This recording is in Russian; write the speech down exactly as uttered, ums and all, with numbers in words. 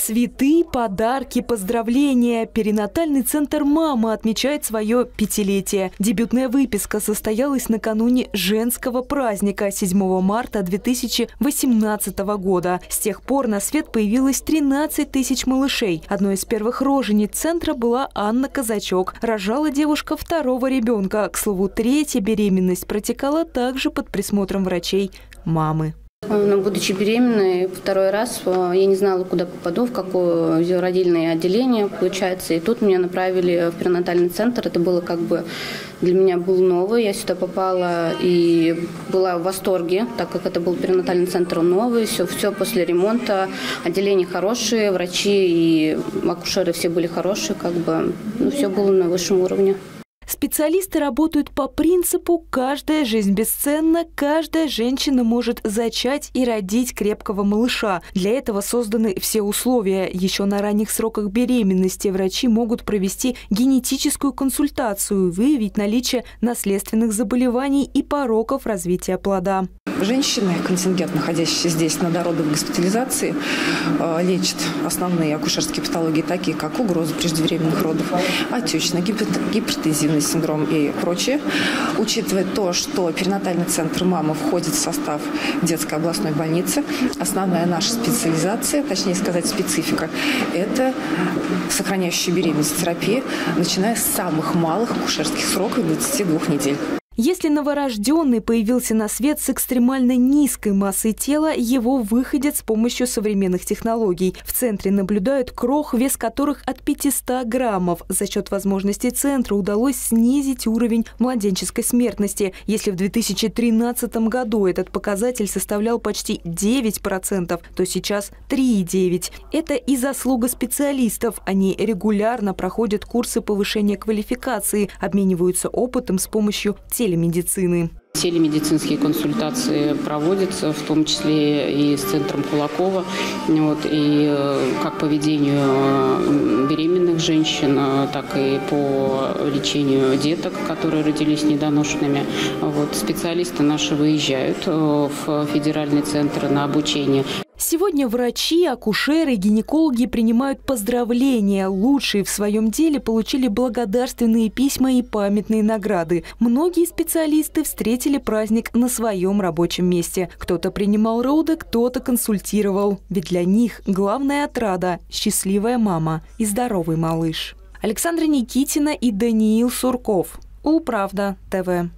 Цветы, подарки, поздравления. Перинатальный центр «Мама» отмечает свое пятилетие. Дебютная выписка состоялась накануне женского праздника седьмого марта две тысячи восемнадцатого года. С тех пор на свет появилось тринадцать тысяч малышей. Одной из первых рожениц центра была Анна Казачок. Рожала девушка второго ребенка. К слову, третья беременность протекала также под присмотром врачей мамы. Но, будучи беременной второй раз, я не знала, куда попаду, в какое родильное отделение, получается. И тут меня направили в перинатальный центр. Это было как бы для меня был новый. Я сюда попала и была в восторге, так как это был перинатальный центр новый. Все, все после ремонта. Отделения хорошие, врачи и акушеры все были хорошие. Как бы, ну, все было на высшем уровне. Специалисты работают по принципу «каждая жизнь бесценна, каждая женщина может зачать и родить крепкого малыша». Для этого созданы все условия. Еще на ранних сроках беременности врачи могут провести генетическую консультацию, выявить наличие наследственных заболеваний и пороков развития плода. Женщины, контингент, находящийся здесь на дородовой госпитализации, лечат основные акушерские патологии, такие как угроза преждевременных родов, отечный, гипертензивный синдром и прочее. Учитывая то, что перинатальный центр «Мама» входит в состав детской областной больницы, основная наша специализация, точнее сказать специфика, это сохраняющая беременность терапия, начиная с самых малых акушерских сроков двадцати двух недель. Если новорожденный появился на свет с экстремально низкой массой тела, его выходят с помощью современных технологий. В центре наблюдают крох, вес которых от пятисот граммов. За счет возможностей центра удалось снизить уровень младенческой смертности. Если в две тысячи тринадцатом году этот показатель составлял почти девять процентов, то сейчас три целых девять десятых процента. Это и заслуга специалистов. Они регулярно проходят курсы повышения квалификации, обмениваются опытом с помощью телемедицины. Телемедицины. Телемедицинские консультации проводятся, в том числе и с центром Кулакова, вот, и как по ведению беременных женщин, так и по лечению деток, которые родились недоношенными. Вот, специалисты наши выезжают в федеральный центр на обучение. Сегодня врачи, акушеры, гинекологи принимают поздравления. Лучшие в своем деле получили благодарственные письма и памятные награды. Многие специалисты встретили праздник на своем рабочем месте. Кто-то принимал роды, кто-то консультировал. Ведь для них главная отрада – счастливая мама и здоровый малыш. Александра Никитина и Даниил Сурков. Улправда ТВ.